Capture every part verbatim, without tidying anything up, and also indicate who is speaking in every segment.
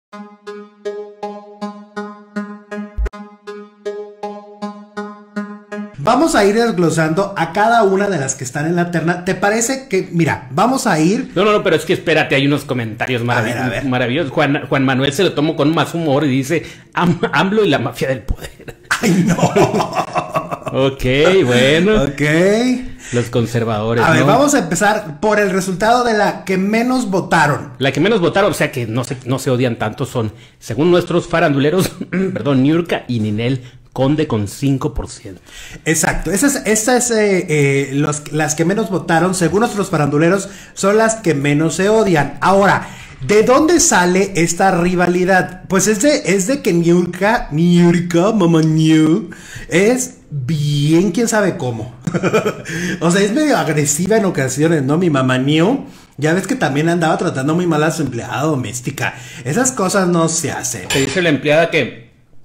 Speaker 1: Vamos a ir desglosando a cada una de las que están en la terna. ¿Te parece que, mira, vamos a ir?
Speaker 2: No, no, no, pero es que espérate, hay unos comentarios marav a ver, a ver. maravillosos. Juan, Juan Manuel se lo tomó con más humor y dice, Am AMLO y la mafia del poder.
Speaker 1: ¡Ay, no!
Speaker 2: Ok, bueno.
Speaker 1: Ok.
Speaker 2: Los conservadores,
Speaker 1: A ver,
Speaker 2: ¿no?
Speaker 1: vamos a empezar por el resultado de la que menos votaron.
Speaker 2: La que menos votaron, o sea que no se, no se odian tanto, son, según nuestros faranduleros, perdón, Niurka y Ninel Conde con cinco por ciento.
Speaker 1: Exacto, esas es, esa es eh, eh, los, las que menos votaron, según nuestros faranduleros, son las que menos se odian. Ahora, ¿de dónde sale esta rivalidad? Pues es de, es de que Niurka, Niurka, mamá Niu, es bien quién sabe cómo. O sea, es medio agresiva en ocasiones, ¿no? Mi mamá Niu, ya ves que también andaba tratando muy mal a su empleada doméstica. Esas cosas no se hacen.
Speaker 2: Te dice la empleada que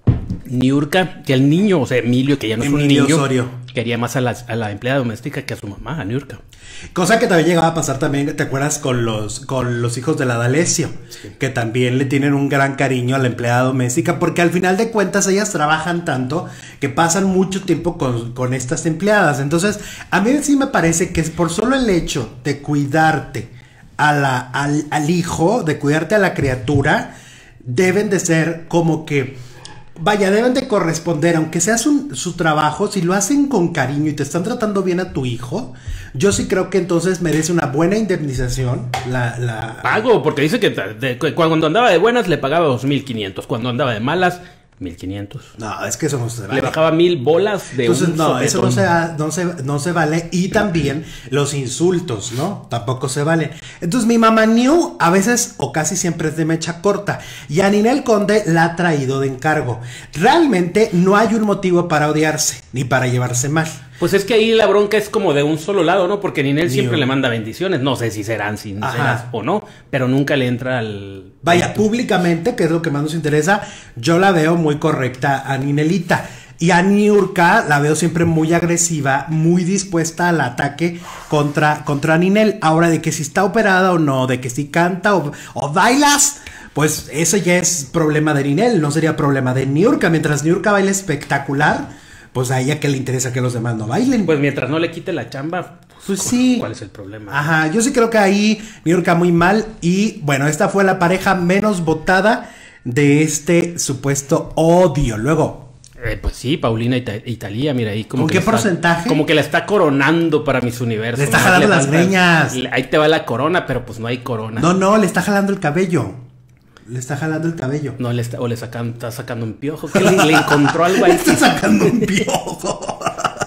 Speaker 2: Niurka, que el niño, o sea, Emilio, que ya no es
Speaker 1: Emilio
Speaker 2: un niño,
Speaker 1: Osorio,
Speaker 2: quería más a la, a la empleada doméstica que a su mamá, a Niurka.
Speaker 1: Cosa que también llegaba a pasar también, ¿te acuerdas? Con los, con los hijos de la D'Alessio, sí, que también le tienen un gran cariño a la empleada doméstica, porque al final de cuentas ellas trabajan tanto que pasan mucho tiempo con, con estas empleadas. Entonces, a mí sí me parece que es por solo el hecho de cuidarte a la, al, al hijo, de cuidarte a la criatura, deben de ser como que... Vaya, deben de corresponder, aunque sea su, su trabajo, si lo hacen con cariño y te están tratando bien a tu hijo, yo sí creo que entonces merece una buena indemnización. La, la...
Speaker 2: Pago, porque dice que de, de, cuando andaba de buenas le pagaba dos mil quinientos, cuando andaba de malas, mil quinientos.
Speaker 1: No, es que eso no se vale.
Speaker 2: Le bajaba mil bolas de
Speaker 1: Entonces,
Speaker 2: un
Speaker 1: no,
Speaker 2: sopetón.
Speaker 1: eso no se, no, se, no se vale. Y también los insultos, ¿no? Tampoco se valen. Entonces, mi mamá Niu a veces o casi siempre es de mecha corta. Y a Ninel Conde la ha traído de encargo. Realmente no hay un motivo para odiarse, ni para llevarse mal.
Speaker 2: Pues es que ahí la bronca es como de un solo lado, ¿no? Porque Ninel siempre le manda bendiciones. No sé si serán sinceras o no, pero nunca le entra al...
Speaker 1: Vaya, públicamente, que es lo que más nos interesa, yo la veo muy correcta a Ninelita. Y a Niurka la veo siempre muy agresiva, muy dispuesta al ataque contra, contra Ninel. Ahora, de que si está operada o no, de que si canta o, o bailas, pues eso ya es problema de Ninel, no sería problema de Niurka. Mientras Niurka baila espectacular, pues a ella que le interesa que los demás no bailen.
Speaker 2: Pues mientras no le quite la chamba, pues,
Speaker 1: pues sí.
Speaker 2: ¿Cuál es el problema?
Speaker 1: Ajá, yo sí creo que ahí Niurka muy mal. Y bueno, esta fue la pareja menos votada de este supuesto odio. Luego...
Speaker 2: Eh, pues sí, Paulina y Thalía, mira ahí como
Speaker 1: ¿con
Speaker 2: que
Speaker 1: qué porcentaje?
Speaker 2: Está, como que la está coronando para Miss Universo.
Speaker 1: Le está jalando las greñas.
Speaker 2: Ahí te va la corona, pero pues no hay corona.
Speaker 1: No, no, le está jalando el cabello. Le está jalando el cabello.
Speaker 2: No, le está, o le sacan, está sacando un piojo. ¿Qué le, le encontró algo ahí?
Speaker 1: Le está sacando un piojo.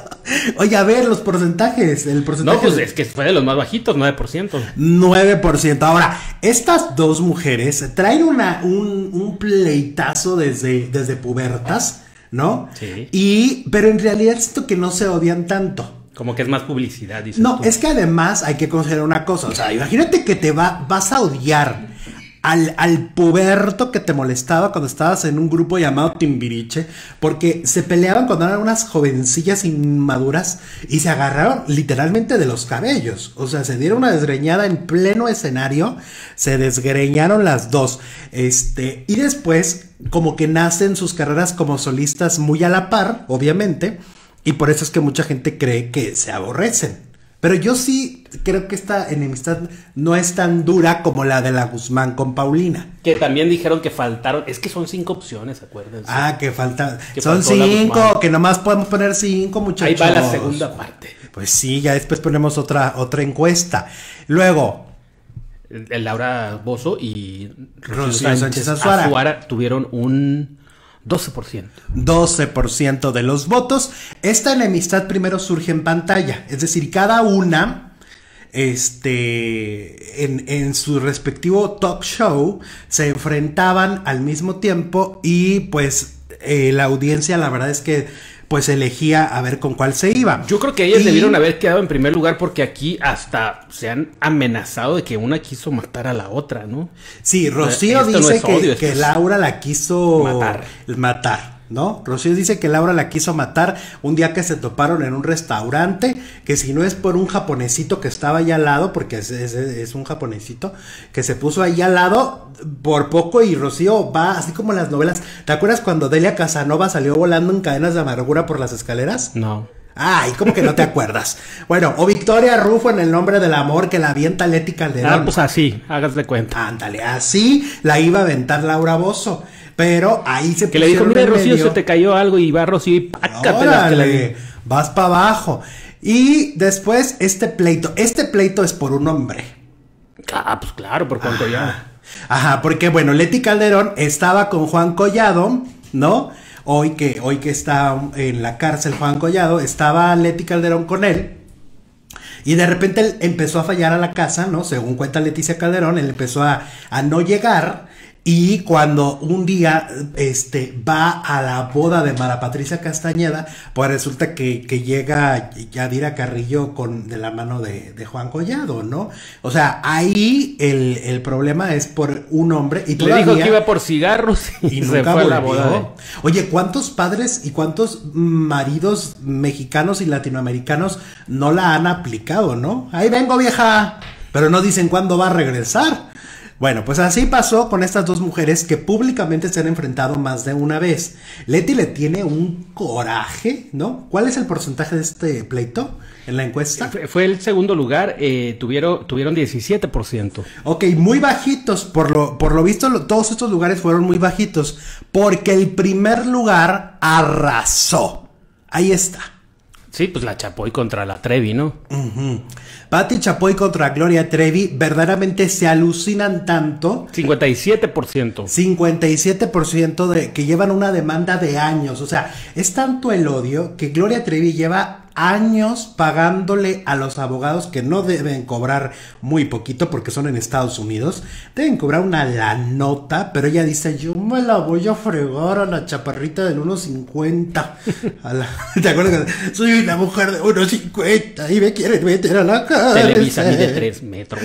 Speaker 1: Oye, a ver, los porcentajes. El porcentaje
Speaker 2: no, pues es que fue de los más bajitos, nueve por ciento.
Speaker 1: nueve por ciento. Ahora, estas dos mujeres traen una, un, un pleitazo desde, desde pubertas, ¿no?
Speaker 2: Sí.
Speaker 1: Y, pero en realidad siento que no se odian tanto.
Speaker 2: Como que es más publicidad, dices
Speaker 1: No,
Speaker 2: tú.
Speaker 1: es que además hay que considerar una cosa. O sea, imagínate que te va, vas a odiar Al, al puberto que te molestaba cuando estabas en un grupo llamado Timbiriche, porque se peleaban cuando eran unas jovencillas inmaduras y se agarraron literalmente de los cabellos. O sea, se dieron una desgreñada en pleno escenario, se desgreñaron las dos. Este, y después, como que nacen sus carreras como solistas muy a la par, obviamente, y por eso es que mucha gente cree que se aborrecen. Pero yo sí creo que esta enemistad no es tan dura como la de la Guzmán con Paulina.
Speaker 2: Que también dijeron que faltaron, es que son cinco opciones, acuérdense.
Speaker 1: Ah, que falta,
Speaker 2: que
Speaker 1: son cinco, que nomás podemos poner cinco, muchachos.
Speaker 2: Ahí va la segunda parte.
Speaker 1: Pues sí, ya después ponemos otra, otra encuesta. Luego,
Speaker 2: el Laura Bozzo y
Speaker 1: Rocío, Rocío Sánchez, Sánchez Azuara.
Speaker 2: Azuara tuvieron un doce por ciento.
Speaker 1: doce por ciento de los votos. Esta enemistad primero surge en pantalla, es decir, cada una este, en, en su respectivo talk show se enfrentaban al mismo tiempo y pues eh, la audiencia la verdad es que pues elegía a ver con cuál se iba.
Speaker 2: Yo creo que ellas
Speaker 1: y...
Speaker 2: debieron haber quedado en primer lugar porque aquí hasta se han amenazado de que una quiso matar a la otra, ¿no?
Speaker 1: Sí, Rocío
Speaker 2: Esto
Speaker 1: dice
Speaker 2: no es
Speaker 1: que,
Speaker 2: odio,
Speaker 1: que
Speaker 2: es
Speaker 1: Laura la quiso
Speaker 2: matar.
Speaker 1: matar. ¿no? Rocío dice que Laura la quiso matar un día que se toparon en un restaurante, que si no es por un japonesito que estaba ahí al lado, porque es, es, es un japonesito, que se puso ahí al lado por poco y Rocío va, así como en las novelas. ¿Te acuerdas cuando Delia Casanova salió volando en cadenas de amargura por las escaleras?
Speaker 2: No.
Speaker 1: Ay, ¿cómo que no te acuerdas? Bueno, o Victoria Rufo en El nombre del amor, que la avienta Leti Calderón.
Speaker 2: Ah, pues así, hágase de cuenta.
Speaker 1: Ándale, así la iba a aventar Laura Bozzo. Pero ahí se
Speaker 2: Que le dijo, mira, Rocío,
Speaker 1: medio.
Speaker 2: Se te cayó algo y va Rocío y pácatelas que la vi.
Speaker 1: Vas para abajo. Y después este pleito. Este pleito es por un hombre.
Speaker 2: Ah, pues claro, por Juan Collado.
Speaker 1: Ajá, porque bueno, Leti Calderón estaba con Juan Collado, ¿no? Hoy que, hoy que está en la cárcel Juan Collado, estaba Leti Calderón con él. Y de repente él empezó a fallar a la casa, ¿no? Según cuenta Leticia Calderón, él empezó a, a no llegar. Y cuando un día este, va a la boda de Mara Patricia Castañeda, pues resulta que, que llega Yadira Carrillo con, de la mano de, de Juan Collado, ¿no? O sea, ahí el, el problema es por un hombre. Y
Speaker 2: Le dijo que iba por cigarros y,
Speaker 1: y
Speaker 2: se
Speaker 1: nunca
Speaker 2: fue
Speaker 1: volvió.
Speaker 2: a la boda de...
Speaker 1: Oye, ¿cuántos padres y cuántos maridos mexicanos y latinoamericanos no la han aplicado, no? Ahí vengo, vieja, pero no dicen cuándo va a regresar. Bueno, pues así pasó con estas dos mujeres que públicamente se han enfrentado más de una vez. Leti le tiene un coraje, ¿no? ¿Cuál es el porcentaje de este pleito en la encuesta?
Speaker 2: Fue, fue el segundo lugar, eh, tuvieron, tuvieron diecisiete por ciento.
Speaker 1: Ok, muy bajitos, por lo, por lo visto lo, todos estos lugares fueron muy bajitos, porque el primer lugar arrasó. Ahí está.
Speaker 2: Sí, pues la Chapoy contra la Trevi, ¿no?
Speaker 1: Uh-huh. Pati Chapoy contra Gloria Trevi verdaderamente se alucinan tanto.
Speaker 2: cincuenta y siete por ciento.
Speaker 1: cincuenta y siete por ciento de que llevan una demanda de años. O sea, es tanto el odio que Gloria Trevi lleva años pagándole a los abogados, que no deben cobrar muy poquito porque son en Estados Unidos, deben cobrar una la nota, pero ella dice, yo me la voy a fregar a la chaparrita del uno cincuenta. ¿Te acuerdas? Soy una mujer de uno cincuenta y me quieren meter a la cárcel.
Speaker 2: Televisa mide tres metros.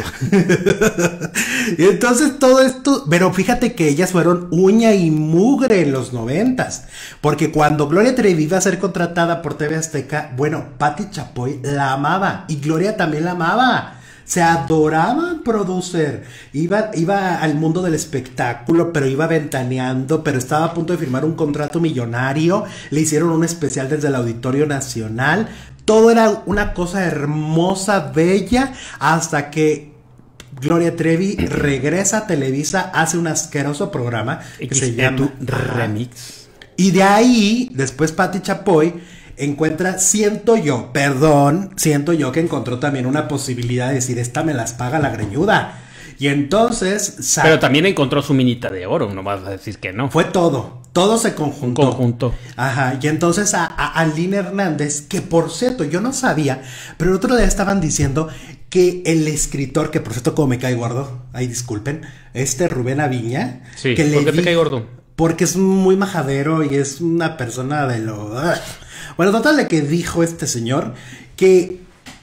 Speaker 1: Y entonces todo esto, pero fíjate que ellas fueron uña y mugre en los noventas, porque cuando Gloria Trevi iba a ser contratada por T V Azteca, bueno, Pati Chapoy la amaba y Gloria también la amaba. Se adoraban, producer. Iba, iba al mundo del espectáculo, pero iba ventaneando, pero estaba a punto de firmar un contrato millonario. Le hicieron un especial desde el Auditorio Nacional. Todo era una cosa hermosa, bella, hasta que Gloria Trevi regresa a Televisa, hace un asqueroso programa que
Speaker 2: X
Speaker 1: se llama
Speaker 2: Remix.
Speaker 1: Y de ahí, después Pati Chapoy encuentra, siento yo, perdón, siento yo que encontró también una posibilidad de decir, esta me las paga la greñuda. Y entonces...
Speaker 2: Pero también encontró su minita de oro, no vas a decir que no.
Speaker 1: Fue todo, todo se conjuntó.
Speaker 2: Un conjunto.
Speaker 1: Ajá, y entonces a, a Aline Hernández, que por cierto, yo no sabía, pero el otro día estaban diciendo que el escritor, que por cierto como me cae gordo, ay disculpen, este Rubén Aviña.
Speaker 2: Sí,
Speaker 1: que
Speaker 2: ¿por
Speaker 1: le
Speaker 2: qué te
Speaker 1: di,
Speaker 2: cae gordo?
Speaker 1: Porque es muy majadero y es una persona de lo... Bueno, total de que dijo este señor que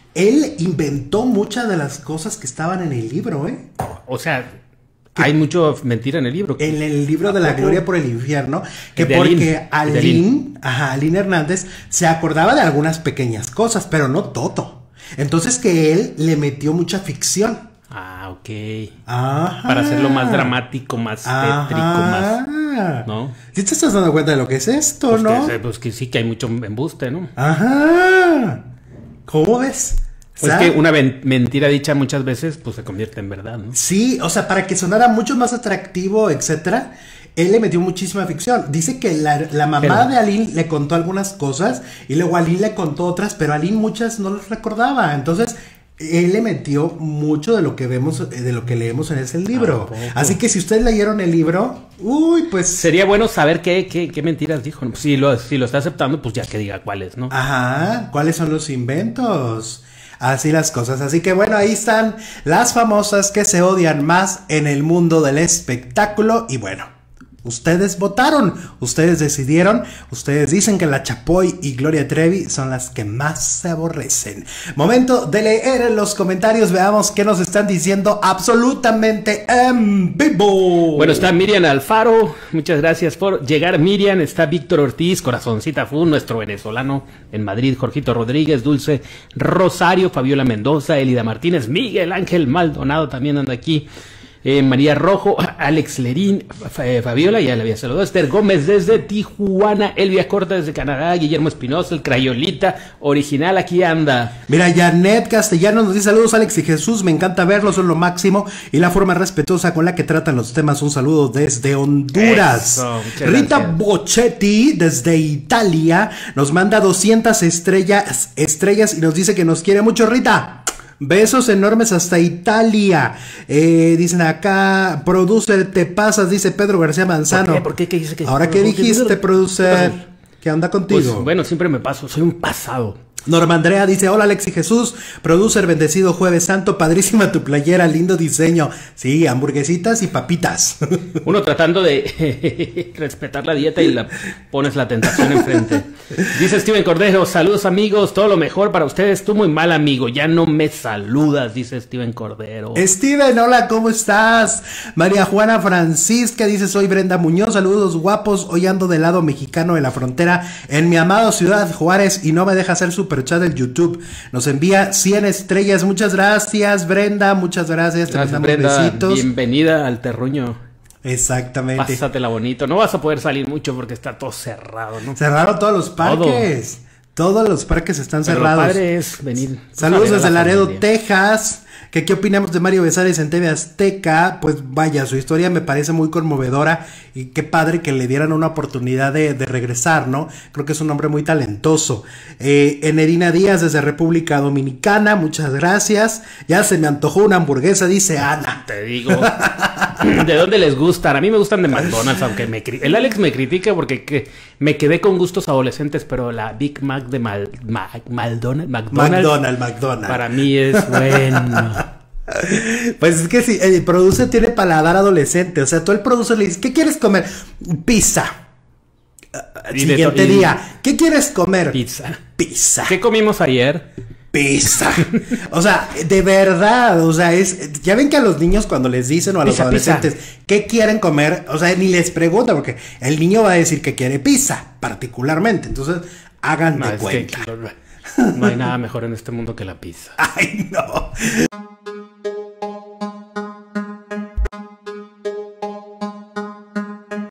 Speaker 1: él inventó muchas de las cosas que estaban en el libro, ¿eh?
Speaker 2: O sea, hay mucho mentira en el libro.
Speaker 1: En el libro de la gloria por el infierno, que
Speaker 2: de
Speaker 1: porque
Speaker 2: Aline,
Speaker 1: Aline, ajá, Aline Hernández se acordaba de algunas pequeñas cosas, pero no todo. Entonces que él le metió mucha ficción.
Speaker 2: Ah, ok.
Speaker 1: Ajá.
Speaker 2: Para hacerlo más dramático, más tétrico, más... ¿no?
Speaker 1: ¿Sí te estás dando cuenta de lo que es esto,
Speaker 2: pues
Speaker 1: no?
Speaker 2: Que, pues que sí que hay mucho embuste, ¿no?
Speaker 1: Ajá. ¿Cómo ves?
Speaker 2: Pues que una mentira dicha muchas veces, pues se convierte en verdad, ¿no?
Speaker 1: Sí, o sea, para que sonara mucho más atractivo, etcétera, él le metió muchísima ficción. Dice que la, la mamá pero, de Aline le contó algunas cosas y luego Aline le contó otras, pero Aline muchas no las recordaba. Entonces, él le metió mucho de lo que vemos, de lo que leemos en ese libro. Ah, así que si ustedes leyeron el libro, uy, pues...
Speaker 2: Sería bueno saber qué, qué, qué mentiras dijo. Pues si, lo, si lo está aceptando, pues ya que diga cuáles, ¿no?
Speaker 1: Ajá, ¿cuáles son los inventos? Así las cosas. Así que bueno, ahí están las famosas que se odian más en el mundo del espectáculo. Y bueno, Ustedes votaron, ustedes decidieron, ustedes dicen que la Chapoy y Gloria Trevi son las que más se aborrecen. Momento de leer en los comentarios, veamos qué nos están diciendo absolutamente en vivo.
Speaker 2: Bueno, está Miriam Alfaro, muchas gracias por llegar, Miriam. Está Víctor Ortiz, Corazoncita Fu, nuestro venezolano en Madrid, Jorgito Rodríguez, Dulce Rosario, Fabiola Mendoza, Elida Martínez, Miguel Ángel Maldonado también anda aquí. Eh, María Rojo, Alex Lerín, eh, Fabiola, ya le había saludado, Esther Gómez desde Tijuana, Elvia Corta desde Canadá, Guillermo Espinosa, el Crayolita original, aquí anda.
Speaker 1: Mira, Janet Castellanos nos dice saludos Alex y Jesús, me encanta verlos, son lo máximo y la forma respetuosa con la que tratan los temas, un saludo desde Honduras.
Speaker 2: Eso,
Speaker 1: Rita
Speaker 2: gracias.
Speaker 1: Bochetti desde Italia nos manda doscientas estrellas, estrellas y nos dice que nos quiere mucho. Rita, besos enormes hasta Italia. Eh, dicen acá, producer, te pasas, dice Pedro García Manzano.
Speaker 2: ¿Por qué? ¿Por qué? ¿Qué dice que-
Speaker 1: Ahora, ¿qué
Speaker 2: ¿por qué?
Speaker 1: dijiste, producer?
Speaker 2: Pues,
Speaker 1: ¿Qué onda contigo?
Speaker 2: Pues, bueno, siempre me paso, soy un pasado.
Speaker 1: Norma Andrea dice, hola Alex y Jesús, producer, bendecido Jueves Santo, padrísima tu playera, lindo diseño. Sí, hamburguesitas y papitas.
Speaker 2: Uno tratando de respetar la dieta y la pones la tentación enfrente. Dice Steven Cordero, saludos amigos, todo lo mejor para ustedes. Tú muy mal amigo, ya no me saludas, dice Steven Cordero.
Speaker 1: Steven, hola, ¿cómo estás? María Juana Francisca dice, soy Brenda Muñoz, saludos guapos, hoy ando del lado mexicano de la frontera en mi amado Ciudad Juárez y no me deja hacer super chat del YouTube. Nos envía cien estrellas, muchas gracias Brenda, muchas gracias, te
Speaker 2: Gracias,
Speaker 1: mandamos
Speaker 2: Brenda,
Speaker 1: besitos.
Speaker 2: bienvenida al terruño.
Speaker 1: Exactamente.
Speaker 2: Pásatela bonito, no vas a poder salir mucho porque está todo cerrado, ¿no?
Speaker 1: Cerraron todos los parques. Todos los parques están
Speaker 2: Pero
Speaker 1: cerrados.
Speaker 2: lo padre es venir.
Speaker 1: Saludos
Speaker 2: a ver a
Speaker 1: desde
Speaker 2: la
Speaker 1: Laredo,
Speaker 2: familia.
Speaker 1: Texas. Que qué opinamos de Mario Besares en T V Azteca. Pues vaya, su historia me parece muy conmovedora y qué padre que le dieran una oportunidad de, de regresar, ¿no? Creo que es un hombre muy talentoso. Eh, Enerina Díaz desde República Dominicana, muchas gracias. Ya se me antojó una hamburguesa, dice Ana.
Speaker 2: Te digo, ¿de dónde les gustan? A mí me gustan de McDonald's, aunque me cri- el Alex me critica porque que me quedé con gustos adolescentes, pero la Big Mac de Mal, Ma- Maldonald- McDonald's,
Speaker 1: McDonald's, McDonald's.
Speaker 2: para mí es bueno.
Speaker 1: Pues es que si el producer tiene paladar adolescente, o sea, tú el producer le dices, ¿qué quieres comer? Pizza. Uh,
Speaker 2: Y de
Speaker 1: Siguiente
Speaker 2: to- y-
Speaker 1: día, ¿qué quieres comer?
Speaker 2: Pizza.
Speaker 1: Pizza.
Speaker 2: ¿Qué comimos ayer?
Speaker 1: Pizza. O sea, de verdad, o sea, es, ya ven que a los niños cuando les dicen o a los
Speaker 2: Pizza,
Speaker 1: adolescentes qué quieren comer, o sea, ni les preguntan porque el niño va a decir que quiere pizza, particularmente. Entonces, hagan
Speaker 2: No,
Speaker 1: de
Speaker 2: es
Speaker 1: cuenta.
Speaker 2: que no hay nada mejor en este mundo que la pizza.
Speaker 1: Ay, no.